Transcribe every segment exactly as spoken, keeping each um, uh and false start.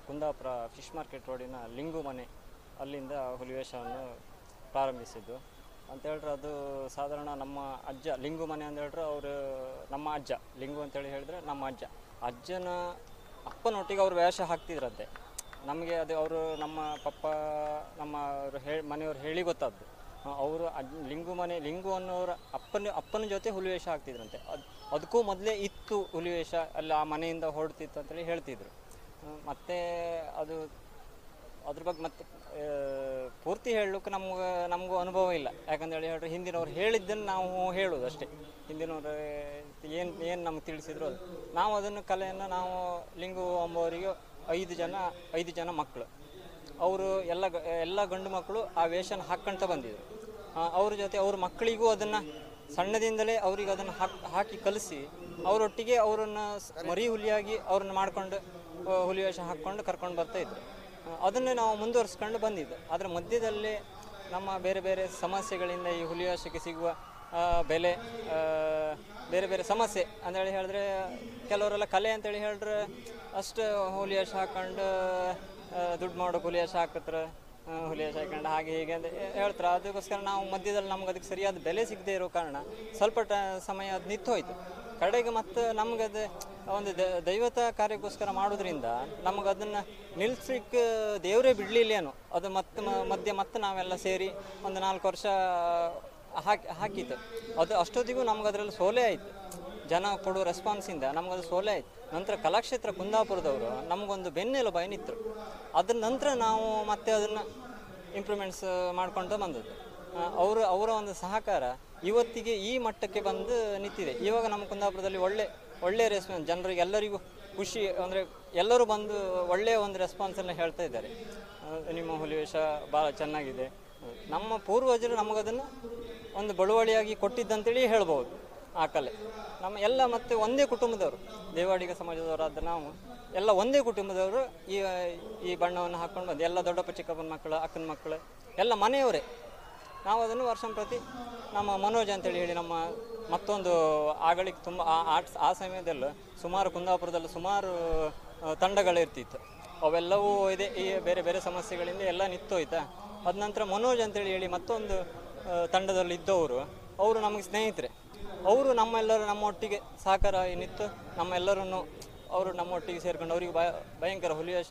Kundapura fish market ರೋಡಿನ ಲಿಂಗು ಮನೆ ಅಲ್ಲಿಂದ ಹುಲಿವೇಷವನ್ನು ಪ್ರಾರಂಭಿಸಿದ್ದು ಅಂತ ಹೇಳಿದ್ರೆ ಅದು ಸಾಧಾರಣ ನಮ್ಮ ಅಜ್ಜ ಲಿಂಗು ಮನೆ ಅಂತ ಹೇಳಿದ್ರೆ ಅವರು ನಮ್ಮ ಅಜ್ಜ ಲಿಂಗು ಅಂತೇಳಿ ಹೇಳಿದ್ರೆ ನಮ್ಮ ಅಜ್ಜ ಅಜ್ಜನ ಅಪ್ಪನೊಟ್ಟಿಗೆ ಅವರು ವೇಷ ಹಾಕ್ತಿದ್ರಂತೆ. ನಮಗೆ ಅದು ಅವರು ನಮ್ಮ ಪಪ್ಪ ನಮ್ಮ ಹೇಳಿ ಮನೆಯವ್ರು ಹೇಳಿ ಗೊತ್ತಾದ್ದು. ಅವರು ಅಜ್ ಲಿಂಗು ಮನೆ ಲಿಂಗು ಅನ್ನೋರ ಅಪ್ಪನ ಅಪ್ಪನ ಜೊತೆ ಹುಲಿವೇಷ ಹಾಕ್ತಿದ್ರಂತೆ. ಅದು ಅದಕ್ಕೂ ಮೊದಲೇ ಇತ್ತು ಹುಲಿವೇಷ, ಅಲ್ಲಿ ಆ ಮನೆಯಿಂದ ಹೊರಡ್ತಿತ್ತು ಅಂತೇಳಿ ಹೇಳ್ತಿದ್ರು. ಮತ್ತು ಅದು ಅದ್ರ ಬಗ್ಗೆ ಮತ್ತೆ ಪೂರ್ತಿ ಹೇಳಲಿಕ್ಕೆ ನಮ್ಗೆ ನಮಗೂ ಅನುಭವ ಇಲ್ಲ. ಯಾಕಂದೇಳಿ ಹೇಳಿದ್ರೆ ಹಿಂದಿನವ್ರು ಹೇಳಿದ್ದನ್ನು ನಾವು ಹೇಳೋದು ಅಷ್ಟೇ. ಹಿಂದಿನವ್ರು ಏನು ಏನು ನಮ್ಗೆ ತಿಳಿಸಿದ್ರು ಅದು ನಾವು ಅದನ್ನು ಕಲೆಯನ್ನು ನಾವು ಲಿಂಗು ಅಂಬವರಿಗೆ ಐದು ಜನ ಐದು ಜನ ಮಕ್ಕಳು ಅವರು ಎಲ್ಲ ಎಲ್ಲ ಗಂಡು ಮಕ್ಕಳು ಆ ವೇಷನ ಹಾಕ್ಕೊಳ್ತಾ ಬಂದಿದ್ರು. ಅವ್ರ ಜೊತೆ ಅವ್ರ ಮಕ್ಕಳಿಗೂ ಅದನ್ನು ಸಣ್ಣದಿಂದಲೇ ಅವ್ರಿಗೆ ಅದನ್ನು ಹಾಕಿ ಹಾಕಿ ಕಲಿಸಿ ಅವರೊಟ್ಟಿಗೆ ಅವರನ್ನು ಮರಿ ಹುಲಿಯಾಗಿ ಅವ್ರನ್ನ ಮಾಡ್ಕೊಂಡು ಹುಲಿವೇಷ ಹಾಕ್ಕೊಂಡು ಕರ್ಕೊಂಡು ಬರ್ತಾಯಿದ್ರು. ಅದನ್ನೇ ನಾವು ಮುಂದುವರಿಸ್ಕೊಂಡು ಬಂದಿದ್ದು. ಅದರ ಮಧ್ಯದಲ್ಲಿ ನಮ್ಮ ಬೇರೆ ಬೇರೆ ಸಮಸ್ಯೆಗಳಿಂದ ಈ ಹುಲಿವೇಷಕ್ಕೆ ಸಿಗುವ ಬೆಲೆ, ಬೇರೆ ಬೇರೆ ಸಮಸ್ಯೆ ಅಂತೇಳಿ ಹೇಳಿದ್ರೆ ಕೆಲವರೆಲ್ಲ ಕಲೆ ಅಂತೇಳಿ ಹೇಳಿದ್ರೆ ಅಷ್ಟು ಹುಲಿವೇಷ ಹಾಕ್ಕೊಂಡು ದುಡ್ಡು ಮಾಡೋಕೆ ಹುಲಿವೇಷ ಹಾಕತ್ರ ಹುಲಿವೇಷ ಹಾಕೊಂಡು ಹಾಗೆ ಹೀಗೆ ಅಂತ ಹೇಳ್ತಾರೆ. ಅದಕ್ಕೋಸ್ಕರ ನಾವು ಮಧ್ಯದಲ್ಲಿ ನಮ್ಗೆ ಅದಕ್ಕೆ ಸರಿಯಾದ ಬೆಲೆ ಸಿಗದೆ ಇರೋ ಕಾರಣ ಸ್ವಲ್ಪ ಟ ಸಮಯ ಅದು ನಿಂತು ಹೋಯಿತು. ಕಡೆಗೆ ಮತ್ತು ನಮಗದು ಒಂದು ದೈವತ ಕಾರ್ಯಕ್ಕೋಸ್ಕರ ಮಾಡೋದ್ರಿಂದ ನಮಗೆ ಅದನ್ನು ನಿಲ್ಲಿಸ್ಲಿಕ್ಕೆ ದೇವರೇ ಬಿಡಲಿಲ್ಲೇನೋ ಅದು ಮತ್ತೆ ಮಧ್ಯೆ ಮತ್ತೆ ನಾವೆಲ್ಲ ಸೇರಿ ಒಂದು ನಾಲ್ಕು ವರ್ಷ ಹಾಕಿ ಹಾಕಿತ್ತು. ಅದು ಅಷ್ಟೊತ್ತಿಗೂ ನಮ್ಗೆ ಅದರಲ್ಲಿ ಸೋಲೆ ಆಯಿತು. ಜನ ಕೊಡೋ ರೆಸ್ಪಾನ್ಸಿಂದ ನಮಗದು ಸೋಲೆ ಆಯಿತು. ನಂತರ ಕಲಾಕ್ಷೇತ್ರ ಕುಂದಾಪುರದವರು ನಮಗೊಂದು ಬೆನ್ನೆಲುಬು ನಿಂತರು. ಅದ್ರ ನಂತರ ನಾವು ಮತ್ತೆ ಅದನ್ನು ಇಂಪ್ರೂವ್ಮೆಂಟ್ಸ್ ಮಾಡ್ಕೊಂಡು ಬಂದದ್ದು. ಅವರು ಅವರ ಒಂದು ಸಹಕಾರ ಇವತ್ತಿಗೆ ಈ ಮಟ್ಟಕ್ಕೆ ಬಂದು ನಿಂತಿದೆ. ಇವಾಗ ನಮ್ಮ ಕುಂದಾಪುರದಲ್ಲಿ ಒಳ್ಳೆ ಒಳ್ಳೆಯ ರೆಸ್ಪಾನ್ಸ್, ಜನರಿಗೆ ಎಲ್ಲರಿಗೂ ಖುಷಿ, ಅಂದರೆ ಎಲ್ಲರೂ ಬಂದು ಒಳ್ಳೆಯ ಒಂದು ರೆಸ್ಪಾನ್ಸನ್ನು ಹೇಳ್ತಾ ಇದ್ದಾರೆ. ನಿಮ್ಮ ಹುಲಿವೇಷ ಭಾಳ ಚೆನ್ನಾಗಿದೆ. ನಮ್ಮ ಪೂರ್ವಜರು ನಮಗದನ್ನು ಒಂದು ಬಳುವಳಿಯಾಗಿ ಕೊಟ್ಟಿದ್ದಂತೇಳಿ ಹೇಳ್ಬೋದು. ಆ ಕಲೆ ನಮ್ಮ ಎಲ್ಲ ಮತ್ತು ಒಂದೇ ಕುಟುಂಬದವರು, ದೇವಾಡಿಗ ಸಮಾಜದವರಾದ ನಾವು ಎಲ್ಲ ಒಂದೇ ಕುಟುಂಬದವರು ಈ ಈ ಬಣ್ಣವನ್ನು ಹಾಕ್ಕೊಂಡು ಬಂದು ಎಲ್ಲ ದೊಡ್ಡಪ್ಪ ಚಿಕ್ಕಪ್ಪನ ಮಕ್ಕಳು ಅಕ್ಕನ ಮಕ್ಕಳು ಎಲ್ಲ ಮನೆಯವರೇ. ನಾವು ಅದನ್ನು ವರ್ಷ ಪ್ರತಿ ನಮ್ಮ ಮನೋಜ್ ಅಂತೇಳಿ ಹೇಳಿ ನಮ್ಮ ಮತ್ತೊಂದು ಆಗಳಿಗೆ ತುಂಬ ಆ ಆ ಸಮಯದಲ್ಲೂ ಸುಮಾರು ಕುಂದಾಪುರದಲ್ಲಿ ಸುಮಾರು ತಂಡಗಳಿರ್ತಿತ್ತು. ಅವೆಲ್ಲವೂ ಇದೆ ಈ ಬೇರೆ ಬೇರೆ ಸಮಸ್ಯೆಗಳಿಂದ ಎಲ್ಲ ನಿಂತೋಯ್ತಾ. ಅದ ನಂತರ ಮನೋಜ್ ಅಂತೇಳಿ ಹೇಳಿ ಮತ್ತೊಂದು ತಂಡದಲ್ಲಿ ಇದ್ದವರು, ಅವರು ನಮಗೆ ಸ್ನೇಹಿತರೆ. ಅವರು ನಮ್ಮೆಲ್ಲರೂ ನಮ್ಮೊಟ್ಟಿಗೆ ಸಹಕಾರ ನಿಂತು ನಮ್ಮೆಲ್ಲರನ್ನು ಅವರು ನಮ್ಮೊಟ್ಟಿಗೆ ಸೇರ್ಕೊಂಡು ಅವರಿಗೆ ಭಯ ಭಯಂಕರ ಹುಲಿವೇಷ.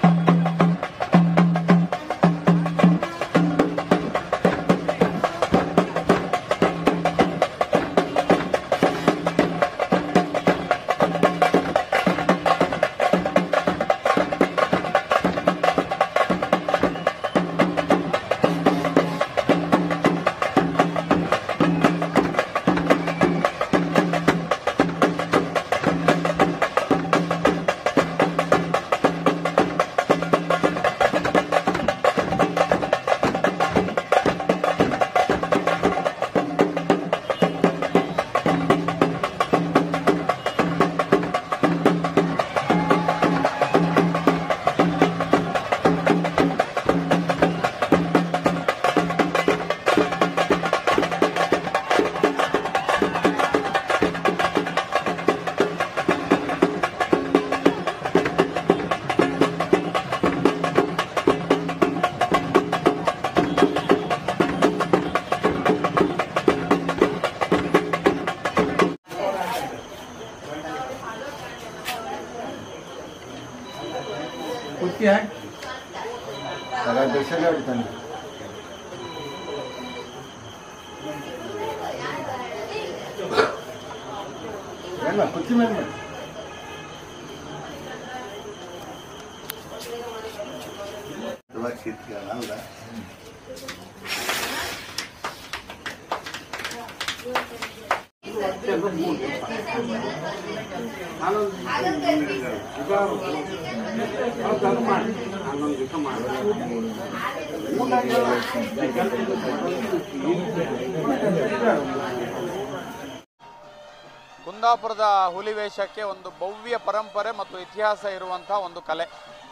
कुत्ती आहे सगळ्या देशाला अडचण ना कुत्ती ಮೇಲೆ ತುಂಬಾ ಶೀತಕಾಲ ಅಲ್ಲ ಕುಂದಾಪುರದ ಹುಲಿವೇಷಕ್ಕೆ ಒಂದು ಭವ್ಯ ಪರಂಪರೆ ಮತ್ತು ಇತಿಹಾಸ ಇರುವಂತಹ ಒಂದು ಕಲೆ.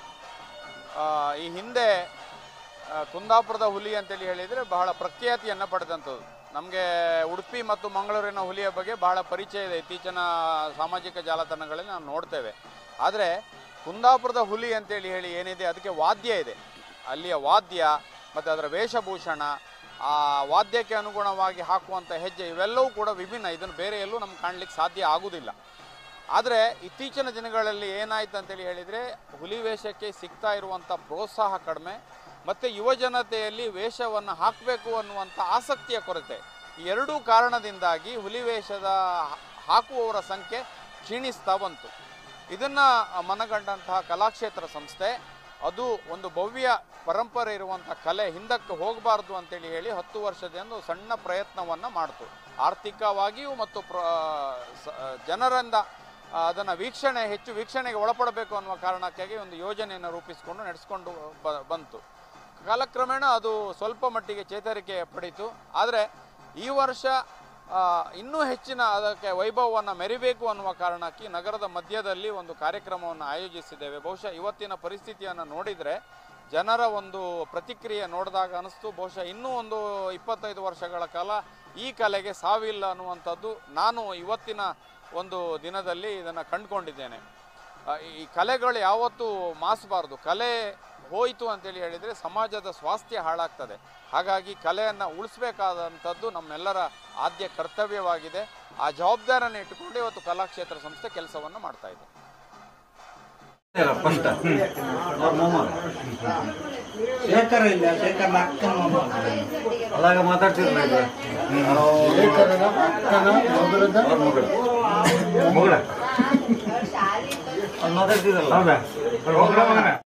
ಈ ಹಿಂದೆ ಕುಂದಾಪುರದ ಹುಲಿ ಅಂತೇಳಿ ಹೇಳಿದರೆ ಬಹಳ ಪ್ರಖ್ಯಾತಿಯನ್ನು ಪಡೆದಂಥದ್ದು. ನಮಗೆ ಉಡುಪಿ ಮತ್ತು ಮಂಗಳೂರಿನ ಹುಲಿಯ ಬಗ್ಗೆ ಬಹಳ ಪರಿಚಯ ಇದೆ, ಇತ್ತೀಚಿನ ಸಾಮಾಜಿಕ ಜಾಲತಾಣಗಳಲ್ಲಿ ನಾವು ನೋಡ್ತೇವೆ. ಆದರೆ ಕುಂದಾಪುರದ ಹುಲಿ ಅಂತೇಳಿ ಹೇಳಿ ಏನಿದೆ ಅದಕ್ಕೆ ವಾದ್ಯ ಇದೆ. ಅಲ್ಲಿಯ ವಾದ್ಯ ಮತ್ತು ಅದರ ವೇಷಭೂಷಣ, ಆ ವಾದ್ಯಕ್ಕೆ ಅನುಗುಣವಾಗಿ ಹಾಕುವಂಥ ಹೆಜ್ಜೆ ಇವೆಲ್ಲವೂ ಕೂಡ ವಿಭಿನ್ನ. ಇದನ್ನು ಬೇರೆ ಎಲ್ಲೂ ನಮ್ಗೆ ಕಾಣಲಿಕ್ಕೆ ಸಾಧ್ಯ ಆಗುವುದಿಲ್ಲ. ಆದರೆ ಇತ್ತೀಚಿನ ದಿನಗಳಲ್ಲಿ ಏನಾಯ್ತು ಅಂತೇಳಿ ಹೇಳಿದರೆ ಹುಲಿ ವೇಷಕ್ಕೆ ಸಿಗ್ತಾ ಇರುವಂಥ ಪ್ರೋತ್ಸಾಹ ಕಡಿಮೆ ಮತ್ತು ಯುವಜನತೆಯಲ್ಲಿ ವೇಷವನ್ನು ಹಾಕಬೇಕು ಅನ್ನುವಂಥ ಆಸಕ್ತಿಯ ಕೊರತೆ. ಈ ಎರಡೂ ಕಾರಣದಿಂದಾಗಿ ಹುಲಿ ವೇಷದ ಹಾಕುವವರ ಸಂಖ್ಯೆ ಕ್ಷೀಣಿಸ್ತಾ ಬಂತು. ಇದನ್ನು ಮನಗಂಡಂತಹ ಕಲಾಕ್ಷೇತ್ರ ಸಂಸ್ಥೆ ಅದು ಒಂದು ಭವ್ಯ ಪರಂಪರೆ ಇರುವಂಥ ಕಲೆ ಹಿಂದಕ್ಕೆ ಹೋಗಬಾರ್ದು ಅಂತೇಳಿ ಹೇಳಿ ಹತ್ತು ವರ್ಷದಿಂದ ಸಣ್ಣ ಪ್ರಯತ್ನವನ್ನು ಮಾಡ್ತು. ಆರ್ಥಿಕವಾಗಿಯೂ ಮತ್ತು ಪ್ರ ಜನರಿಂದ ಅದನ್ನು ವೀಕ್ಷಣೆ ಹೆಚ್ಚು ವೀಕ್ಷಣೆಗೆ ಒಳಪಡಬೇಕು ಅನ್ನುವ ಕಾರಣಕ್ಕಾಗಿ ಒಂದು ಯೋಜನೆಯನ್ನು ರೂಪಿಸಿಕೊಂಡು ನಡೆಸ್ಕೊಂಡು ಬ ಬಂತು. ಕಾಲಕ್ರಮೇಣ ಅದು ಸ್ವಲ್ಪ ಮಟ್ಟಿಗೆ ಚೇತರಿಕೆ ಪಡೀತು. ಆದರೆ ಈ ವರ್ಷ ಇನ್ನೂ ಹೆಚ್ಚಿನ ಅದಕ್ಕೆ ವೈಭವವನ್ನು ಮೆರಿಬೇಕು ಅನ್ನುವ ಕಾರಣಕ್ಕೆ ನಗರದ ಮಧ್ಯದಲ್ಲಿ ಒಂದು ಕಾರ್ಯಕ್ರಮವನ್ನು ಆಯೋಜಿಸಿದ್ದೇವೆ. ಬಹುಶಃ ಇವತ್ತಿನ ಪರಿಸ್ಥಿತಿಯನ್ನು ನೋಡಿದರೆ ಜನರ ಒಂದು ಪ್ರತಿಕ್ರಿಯೆ ನೋಡಿದಾಗ ಅನಿಸ್ತು ಬಹುಶಃ ಇನ್ನೂ ಒಂದು ಇಪ್ಪತ್ತೈದು ವರ್ಷಗಳ ಕಾಲ ಈ ಕಲೆಗೆ ಸಾವಿಲ್ಲ ಅನ್ನುವಂಥದ್ದು ನಾನು ಇವತ್ತಿನ ಒಂದು ದಿನದಲ್ಲಿ ಇದನ್ನು ಕಂಡುಕೊಂಡಿದ್ದೇನೆ. ಈ ಕಲೆಗಳು ಯಾವತ್ತೂ ಮಾಸಬಾರ್ದು. ಕಲೆ ಹೋಯಿತು ಅಂತೇಳಿ ಹೇಳಿದರೆ ಸಮಾಜದ ಸ್ವಾಸ್ಥ್ಯ ಹಾಳಾಗ್ತದೆ. ಹಾಗಾಗಿ ಕಲೆಯನ್ನು ಉಳಿಸಬೇಕಾದಂಥದ್ದು ನಮ್ಮೆಲ್ಲರ ಆದ್ಯ ಕರ್ತವ್ಯವಾಗಿದೆ. ಆ ಜವಾಬ್ದಾರಿಯನ್ನು ಇಟ್ಟುಕೊಂಡು ಇವತ್ತು ಕಲಾಕ್ಷೇತ್ರ ಸಂಸ್ಥೆ ಕೆಲಸವನ್ನು ಮಾಡ್ತಾ ಇದೆ. అలాగా మాట్లాడుతున్నారు మాట్లాడుతుందಲ್ಲ